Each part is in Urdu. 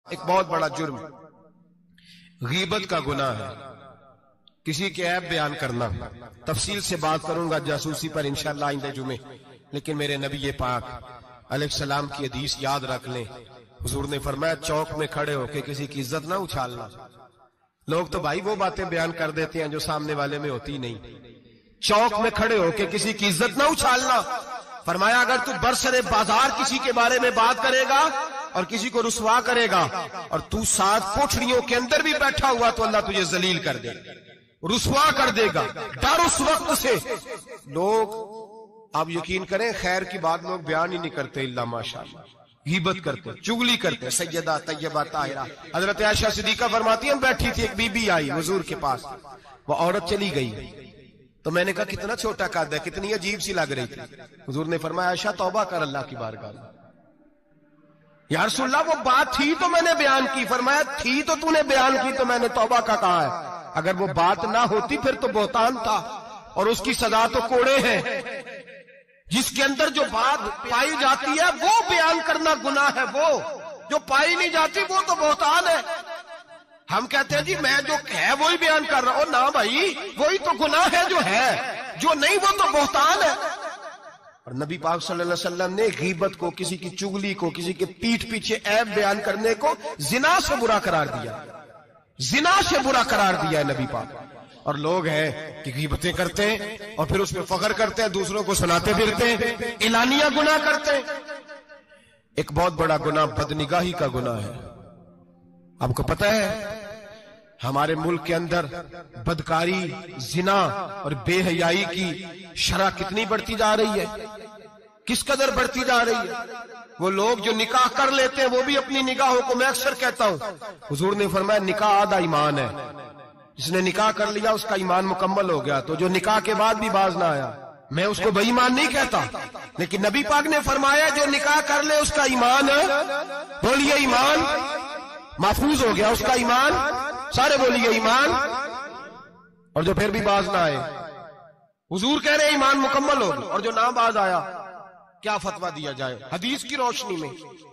ایک بہت بڑا جرم غیبت کا گناہ ہے، کسی کے عیب بیان کرنا۔ تفصیل سے بات کروں گا جاسوسی پر انشاءاللہ آئندہ جمعے، لیکن میرے نبی پاک علیہ السلام کی حدیث یاد رکھ لیں۔ حضور نے فرمایا چوک میں کھڑے ہو کے کسی کی عزت نہ اچھالنا۔ لوگ تو بھائی وہ باتیں بیان کر دیتے ہیں جو سامنے والے میں ہوتی نہیں۔ چوک میں کھڑے ہو کے کسی کی عزت نہ اچھالنا۔ فرمایا اگر تو برسر بازار کسی کے بارے میں بات کرے گا اور کسی کو رسوا کرے گا اور تو ساتھ کوٹھڑیوں کے اندر بھی بیٹھا ہوا تو اللہ تجھے ذلیل کر دے گا، رسوا کر دے گا۔ ڈر اس وقت سے لوگ، آپ یقین کریں خیر کی بات لوگ بیان ہی نہیں کرتے الا ماشاءاللہ، غیبت کرتے، چغلی کرتے۔ سیدہ طیبہ طاہرہ حضرت عائشہ صدیقہ فرماتی ہیں بیٹھی تھی، ایک بی بی آئی حضور کے پاس، وہ عورت چلی گئی تو میں نے کہا کتنا چھوٹا قد ہے، کتنی عجیب سی لگ رہی تھی۔ حضور نے فرمایا عائشہ توبہ کر اللہ کی بارگاہ میں۔ یا رسول اللہ وہ بات تھی تو میں نے بیان کی۔ فرمایا تھی تو تو نے بیان کی تو میں نے توبہ کا کہا ہے، اگر وہ بات نہ ہوتی پھر تو بہتان تھا اور اس کی سزا تو کوڑے ہیں۔ جس کے اندر جو بات پائی جاتی ہے وہ بیان کرنا گناہ ہے، وہ جو پائی نہیں جاتی وہ تو بہتان ہے۔ ہم کہتے ہیں جی میں جو ہے وہی بیان کر رہا ہوں، نہ بھائی وہی تو گناہ ہے جو ہے، جو نہیں وہ تو بہتان ہے۔ اور نبی پاک صلی اللہ علیہ وسلم نے غیبت کو، کسی کی چغلی کو، کسی کے پیٹھ پیچھے عیب بیان کرنے کو زنا سے برا قرار دیا، زنا سے برا قرار دیا ہے نبی پاک۔ اور لوگ ہیں کہ غیبتیں کرتے ہیں اور پھر اس پہ فخر کرتے ہیں، دوسروں کو سناتے پھرتے ہیں، اعلانیہ گناہ کرتے ہیں۔ ایک بہت بڑا گناہ بدنگاہی کا گناہ ہے۔ آپ کو پتہ ہے ہمارے ملک کے اندر بدکاری، زنا اور بے حیائی کی شرح کتنی بڑھتی جا رہی ہے، کس قدر بڑھتی جا رہی ہے۔ وہ لوگ جو نکاح کر لیتے ہیں وہ بھی اپنی نگاہوں کو، میں اکثر کہتا ہوں حضور نے فرمایا نکاح آدھا ایمان ہے، جس نے نکاح کر لیا اس کا ایمان مکمل ہو گیا۔ تو جو نکاح کے بعد بھی باز نہ آیا، میں اس کو بے ایمان نہیں کہتا، لیکن نبی پاک نے فرمایا جو نکاح کر لے اس کا ایمان، بولیے ایمان محفوظ ہو گیا، اس کا ایمان، سارے بولیے ایمان، اور جو پھر بھی باز نہ آئے حضور کہہ رہے ایمان مکمل ہو گیا، اور جو نہ باز آیا کیا فتویٰ دیا جائے حدیث کی روشنی میں۔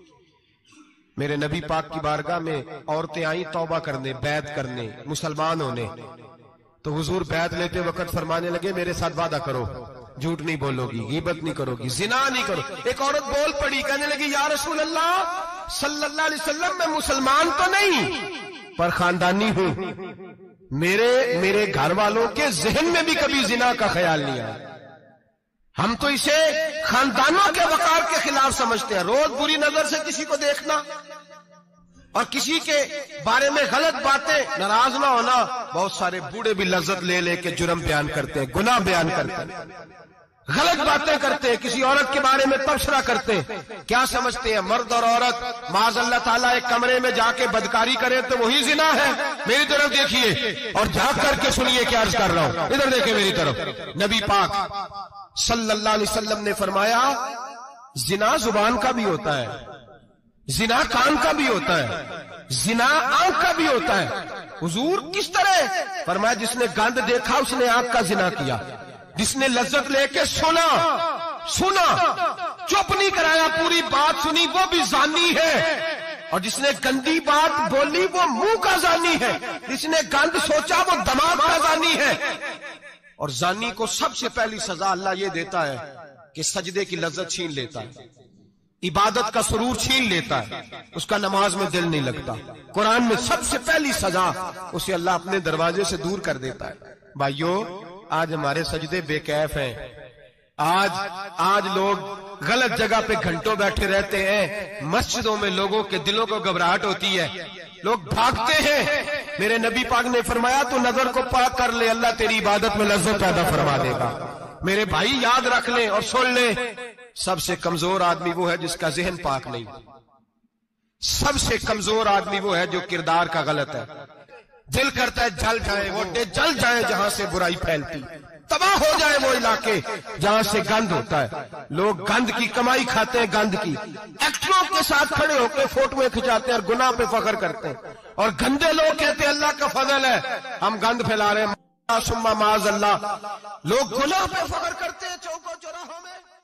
میرے نبی پاک کی بارگاہ میں عورتیں آئیں توبہ کرنے، بیعت کرنے، مسلمان ہونے، تو حضور بیعت لیتے وقت فرمانے لگے میرے ساتھ وعدہ کرو جھوٹ نہیں بولو گی، غیبت نہیں کرو گی، زنا نہیں کرو۔ ایک عورت بول پڑی، کہنے لگی یا رسول اللہ صلی اللہ علیہ وسلم میں مسلمان تو نہیں پر خاندانی ہوں، میرے گھر والوں کے ذہن میں بھی کبھی زنا کا خیال نہیں آیا، ہم تو اسے خاندانوں کے وقار کے خلاف سمجھتے ہیں۔ روز بری نظر سے کسی کو دیکھنا اور کسی کے بارے میں غلط باتیں، ناراض نہ ہونا۔ بہت سارے بوڑھے بھی لذت لے لے کے جرم بیان کرتے ہیں، گناہ بیان کرتے ہیں، غلط باتیں کرتے ہیں، کسی عورت کے بارے میں تبصرہ کرتے ہیں۔ کیا سمجھتے ہیں مرد اور عورت معاذ اللہ تعالیٰ ایک کمرے میں جا کے بدکاری کرے تو وہی زنا ہے؟ میری طرف دیکھیے اور جھانک کر کے سنیے کیا عرض کر رہا ہوں، ادھر دیکھیں میری طرف۔ نبی پاک صلی اللہ علیہ وسلم نے فرمایا زنا زبان کا بھی ہوتا ہے، زنا کان کا بھی ہوتا ہے، زنا آنکھ کا بھی ہوتا ہے۔ حضور کس طرح؟ فرمایا جس نے گند دیکھا اس نے آنکھ کا زنا کیا، جس نے لذت لے کے سنا چپ نہیں کرایا، پوری بات سنی، وہ بھی زانی ہے، اور جس نے گندی بات بولی وہ منہ کا زانی ہے، جس نے گند سوچا وہ دماغ کا زانی ہے۔ اور زانی کو سب سے پہلی سزا اللہ یہ دیتا ہے کہ سجدے کی لذت چھین لیتا ہے، عبادت کا سرور چھین لیتا ہے، اس کا نماز میں دل نہیں لگتا۔ قرآن میں سب سے پہلی سزا اسے اللہ اپنے دروازے سے دور کر دیتا ہے۔ بھائیو آج ہمارے سجدے بے کیف ہیں، آج لوگ غلط جگہ پہ گھنٹوں بیٹھے رہتے ہیں، مسجدوں میں لوگوں کے دلوں کو گھبراہٹ ہوتی ہے، لوگ بھاگتے ہیں۔ میرے نبی پاک نے فرمایا تو نظر کو پاک کر لے، اللہ تیری عبادت میں لذت پیدا فرما دے گا۔ میرے بھائی یاد رکھ لیں اور سن لیں، سب سے کمزور آدمی وہ ہے جس کا ذہن پاک نہیں، سب سے کمزور آدمی وہ ہے جو کردار کا غلط ہے۔ دل کرتا ہے جل جائے وہ جل جائے جہاں سے برائی پھیلتی، تباہ ہو جائے وہ علاقے جہاں سے گند ہوتا ہے۔ لوگ گند کی کمائی کھاتے ہیں، گند کی ایکٹروں کے ساتھ کھڑے ہو کے فوٹویں کھچاتے ہیں اور گناہ پہ فخر کرتے ہیں، اور گندے لوگ کہتے ہیں اللہ کا فضل ہے ہم گند پھیلا رہے ہیں، ثم معاذ اللہ۔ لوگ گناہ پہ فخر کرتے ہیں چوکوں چوراہوں میں۔